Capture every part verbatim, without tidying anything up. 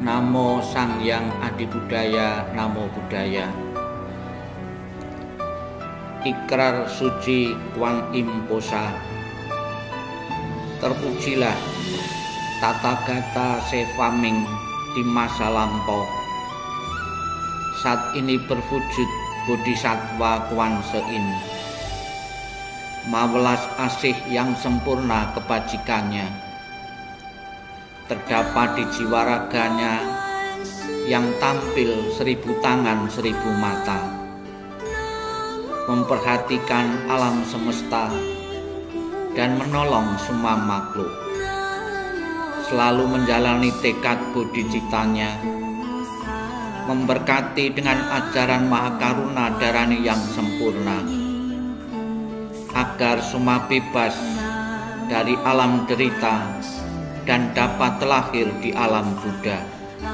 Namo Sang Hyang Adibudaya, Namo Buddhaya. Ikrar suci Kuan Im Posa. Terpujilah Tathagata Sevaming di masa lampau. Saat ini berwujud Bodhisattva Kuan Sein. Mawelas asih yang sempurna kebajikannya terdapat di jiwa raganya yang tampil seribu tangan seribu mata, memperhatikan alam semesta dan menolong semua makhluk, selalu menjalani tekad bodhicitanya, memberkati dengan ajaran Mahakaruna Dharani yang sempurna, agar semua bebas dari alam derita dan dapat terlahir di alam Buddha.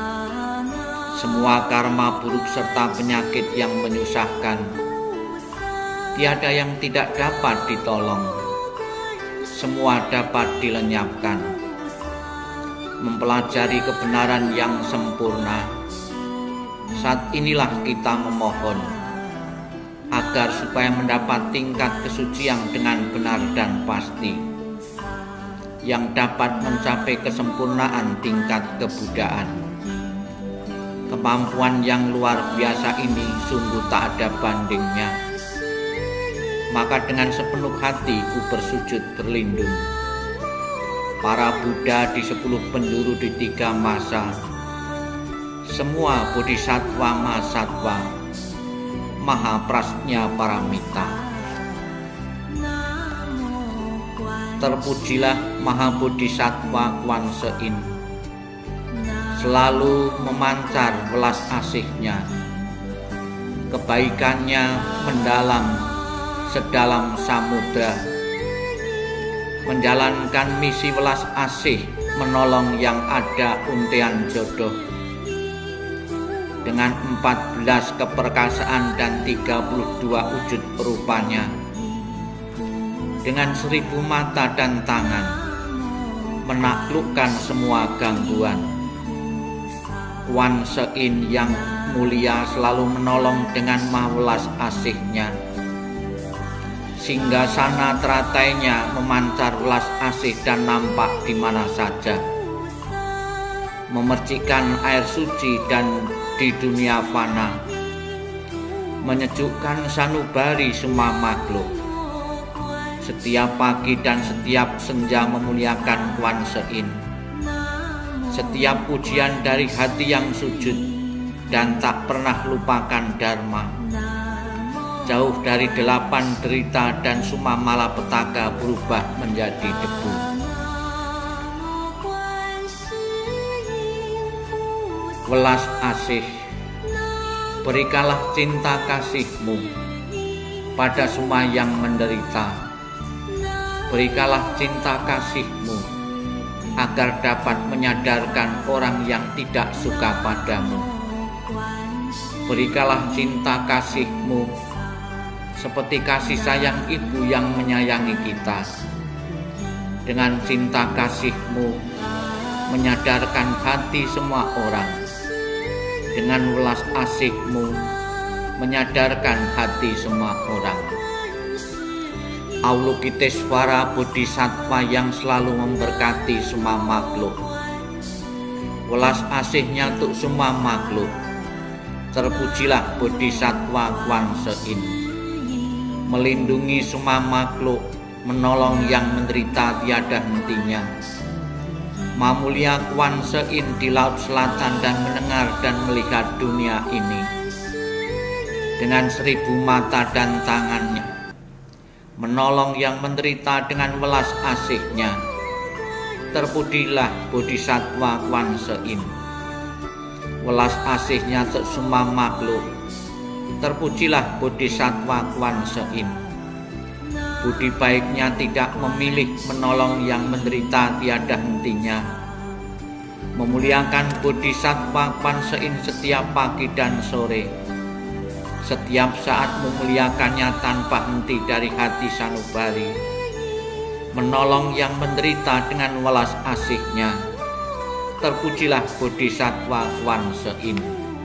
Semua karma buruk serta penyakit yang menyusahkan, tiada yang tidak dapat ditolong, semua dapat dilenyapkan. Mempelajari kebenaran yang sempurna, saat inilah kita memohon agar supaya mendapat tingkat kesucian dengan benar dan pasti, yang dapat mencapai kesempurnaan tingkat kebudayaan. Kemampuan yang luar biasa ini sungguh tak ada bandingnya. Maka dengan sepenuh hati ku bersujud berlindung para Buddha di sepuluh penjuru di tiga masa, semua bodhisattva mahasatwa, maha prasnya paramita. Terpujilah Maha Bodhisattva Kuan Sein, selalu memancar welas asihnya, kebaikannya mendalam sedalam samudra, menjalankan misi welas asih menolong yang ada untian jodoh dengan empat belas keperkasaan dan tiga puluh dua wujud perupanya, dengan seribu mata dan tangan, menaklukkan semua gangguan. Kuan Sein yang mulia selalu menolong dengan mawelas asihnya. Singgasana teratainya memancar welas asih dan nampak di mana saja, memercikan air suci dan di dunia fana, menyejukkan sanubari semua makhluk. Setiap pagi dan setiap senja memuliakan Kuan Sein. Setiap pujian dari hati yang sujud dan tak pernah lupakan dharma. Jauh dari delapan derita dan semua malapetaka berubah menjadi debu. Welas asih, berikanlah cinta kasih-Mu pada semua yang menderita. Berikanlah cinta kasih-Mu agar dapat menyadarkan orang yang tidak suka padamu. Berikanlah cinta kasih-Mu seperti kasih sayang ibu yang menyayangi kita. Dengan cinta kasih-Mu menyadarkan hati semua orang. Dengan welas asih-Mu menyadarkan hati semua orang. Avalokitesvara Bodhisattva yang selalu memberkati semua makhluk. Welas asihnya untuk semua makhluk. Terpujilah Bodhisattva Kuan Sein, melindungi semua makhluk, menolong yang menderita tiada hentinya. Mamulia Kuan Sein di laut selatan dan mendengar dan melihat dunia ini. Dengan seribu mata dan tangannya, menolong yang menderita dengan welas asihnya. Terpujilah Bodhisattva Kuan Sein, welas asihnya untuk semua makhluk. Terpujilah Bodhisattva Kuan Sein, budi baiknya tidak memilih menolong yang menderita tiada hentinya. Memuliakan Bodhisattva Kuan Sein setiap pagi dan sore. Setiap saat memuliakannya tanpa henti dari hati sanubari. Menolong yang menderita dengan welas asihnya. Terpujilah Bodhisattva Kwan Se-in.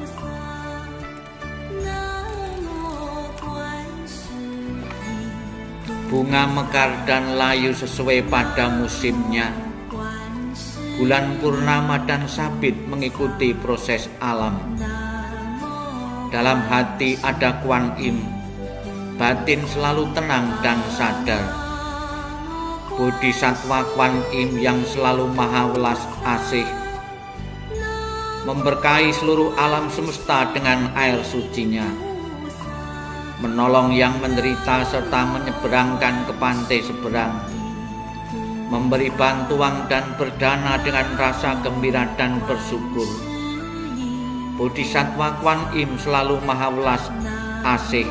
Bunga mekar dan layu sesuai pada musimnya. Bulan purnama dan sabit mengikuti proses alam. Dalam hati ada Kuan Im, batin selalu tenang dan sadar. Bodhisattva Kuan Im yang selalu maha welas asih, memberkahi seluruh alam semesta dengan air sucinya, menolong yang menderita serta menyeberangkan ke pantai seberang, memberi bantuan dan berdana dengan rasa gembira dan bersyukur. Bodhisattva Kuan Im selalu maha welas asih.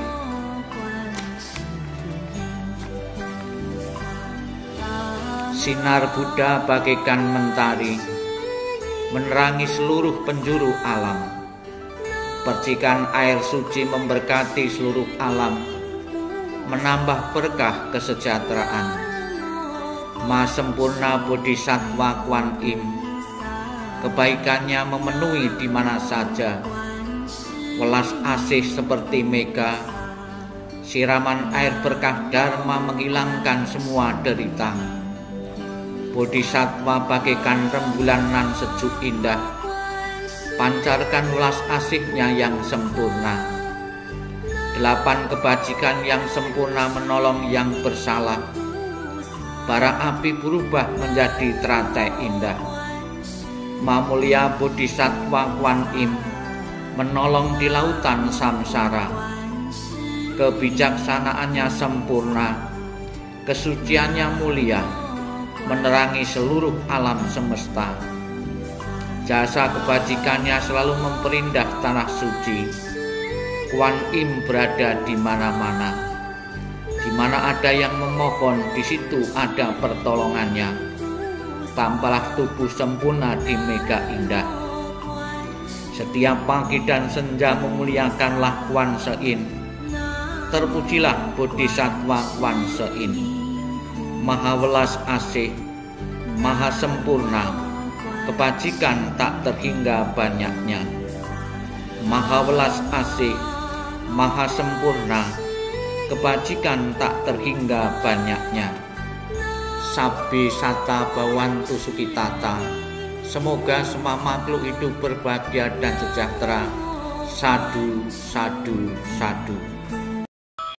Sinar Buddha bagaikan mentari, menerangi seluruh penjuru alam. Percikan air suci memberkati seluruh alam, menambah berkah kesejahteraan. Maha sempurna Bodhisattva Kuan Im, kebaikannya memenuhi di mana saja. Welas asih seperti mega, siraman air berkah Dharma menghilangkan semua derita. Bodhisattva bagaikan rembulan nan sejuk indah, pancarkan welas asihnya yang sempurna. Delapan kebajikan yang sempurna menolong yang bersalah. Bara api berubah menjadi teratai indah. Maha mulia Bodhisattva Kuan Im menolong di lautan samsara. Kebijaksanaannya sempurna, kesuciannya mulia, menerangi seluruh alam semesta. Jasa kebajikannya selalu memperindah tanah suci. Kuan Im berada di mana-mana. Di mana ada yang memohon, di situ ada pertolongannya. Tampalah tubuh sempurna di mega indah. Setiap pagi dan senja memuliakanlah Kwan Se-in. Terpujilah Bodhisattva Kwan Se-in. Maha welas asih, maha sempurna, kebajikan tak terhingga banyaknya. Maha welas asih, maha sempurna, kebajikan tak terhingga banyaknya. Sabbi Sata Bhawantu Sukitata. Semoga semua makhluk hidup berbahagia dan sejahtera. Sadu, sadu, sadu.